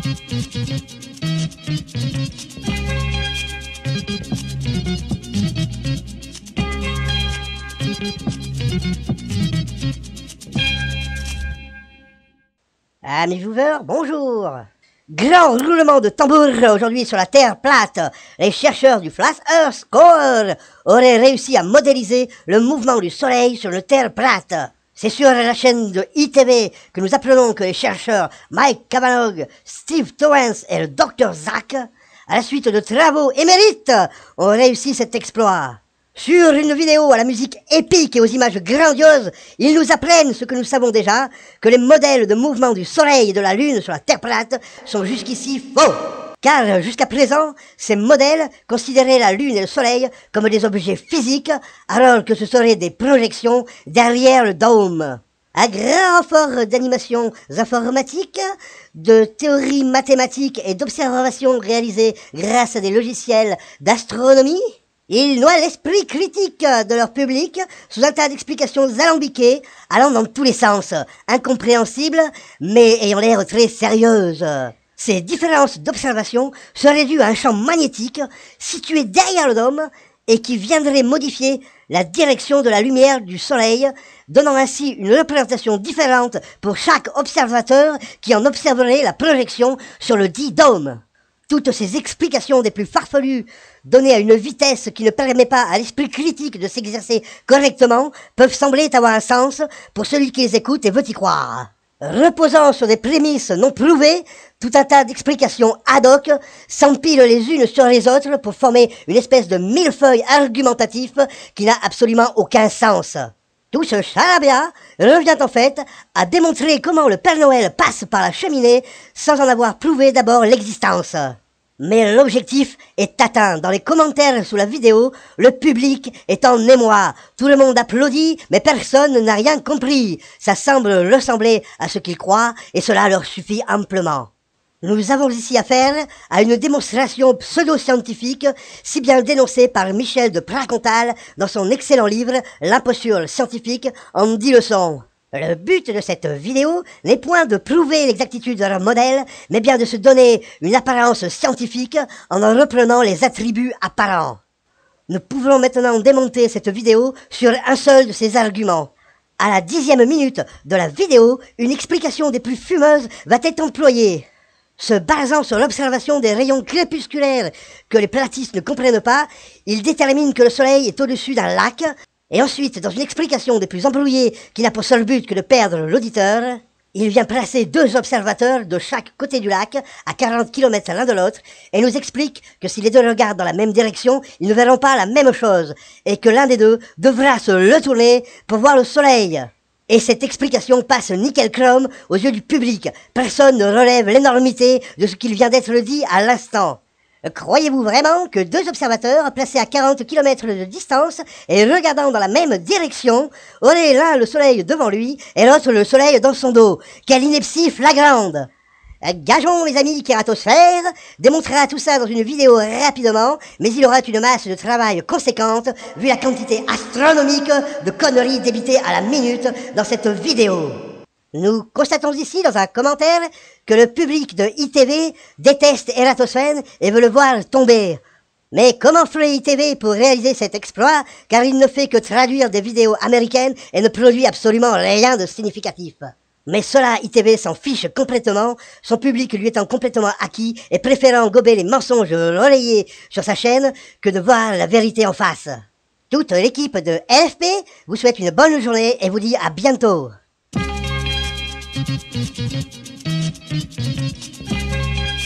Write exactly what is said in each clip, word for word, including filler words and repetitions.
Amis viewers, bonjour. Grand roulement de tambour aujourd'hui sur la Terre plate. Les chercheurs du Flat Earth Score auraient réussi à modéliser le mouvement du Soleil sur une Terre plate. C'est sur la chaîne de I T V que nous apprenons que les chercheurs Mike Cavanagh, Steve Torrance et le docteur Zach, à la suite de travaux émérites, ont réussi cet exploit. Sur une vidéo à la musique épique et aux images grandioses, ils nous apprennent ce que nous savons déjà, que les modèles de mouvement du Soleil et de la Lune sur la Terre plate sont jusqu'ici faux. Car jusqu'à présent, ces modèles considéraient la Lune et le Soleil comme des objets physiques, alors que ce seraient des projections derrière le dôme. À grand renfort d'animations informatiques, de théories mathématiques et d'observations réalisées grâce à des logiciels d'astronomie, ils noient l'esprit critique de leur public sous un tas d'explications alambiquées, allant dans tous les sens, incompréhensibles, mais ayant l'air très sérieuses. Ces différences d'observation seraient dues à un champ magnétique situé derrière le dôme et qui viendrait modifier la direction de la lumière du Soleil, donnant ainsi une représentation différente pour chaque observateur qui en observerait la projection sur le dit dôme. Toutes ces explications des plus farfelues, données à une vitesse qui ne permet pas à l'esprit critique de s'exercer correctement, peuvent sembler avoir un sens pour celui qui les écoute et veut y croire. Reposant sur des prémices non prouvées, tout un tas d'explications ad hoc s'empilent les unes sur les autres pour former une espèce de millefeuille argumentatif qui n'a absolument aucun sens. Tout ce charabia revient en fait à démontrer comment le Père Noël passe par la cheminée sans en avoir prouvé d'abord l'existence. Mais l'objectif est atteint. Dans les commentaires sous la vidéo, le public est en émoi. Tout le monde applaudit, mais personne n'a rien compris. Ça semble ressembler à ce qu'ils croient, et cela leur suffit amplement. Nous avons ici affaire à une démonstration pseudo-scientifique, si bien dénoncée par Michel de Pracontal dans son excellent livre « L'imposture scientifique en dix leçons ». Le but de cette vidéo n'est point de prouver l'exactitude de leur modèle, mais bien de se donner une apparence scientifique en en reprenant les attributs apparents. Nous pouvons maintenant démonter cette vidéo sur un seul de ces arguments. À la dixième minute de la vidéo, une explication des plus fumeuses va être employée. Se basant sur l'observation des rayons crépusculaires que les platistes ne comprennent pas, ils déterminent que le Soleil est au-dessus d'un lac. Et ensuite, dans une explication des plus embrouillées qui n'a pour seul but que de perdre l'auditeur, il vient placer deux observateurs de chaque côté du lac, à quarante kilomètres l'un de l'autre, et nous explique que si les deux regardent dans la même direction, ils ne verront pas la même chose, et que l'un des deux devra se retourner pour voir le Soleil. Et cette explication passe nickel chrome aux yeux du public. Personne ne relève l'énormité de ce qu'il vient d'être dit à l'instant. Croyez-vous vraiment que deux observateurs placés à quarante kilomètres de distance et regardant dans la même direction auraient l'un le soleil devant lui et l'autre le soleil dans son dos? Quelle ineptie flagrante! Gageons, les amis, qu'Eratosphère démontrera tout ça dans une vidéo rapidement, mais il aura une masse de travail conséquente vu la quantité astronomique de conneries débitées à la minute dans cette vidéo. Nous constatons ici dans un commentaire que le public de I T V déteste Eratosphène et veut le voir tomber. Mais comment ferait I T V pour réaliser cet exploit, car il ne fait que traduire des vidéos américaines et ne produit absolument rien de significatif. Mais cela, I T V s'en fiche complètement, son public lui étant complètement acquis et préférant gober les mensonges relayés sur sa chaîne que de voir la vérité en face. Toute l'équipe de L F P vous souhaite une bonne journée et vous dit à bientôt.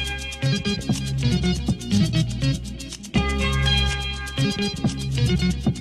Thank you.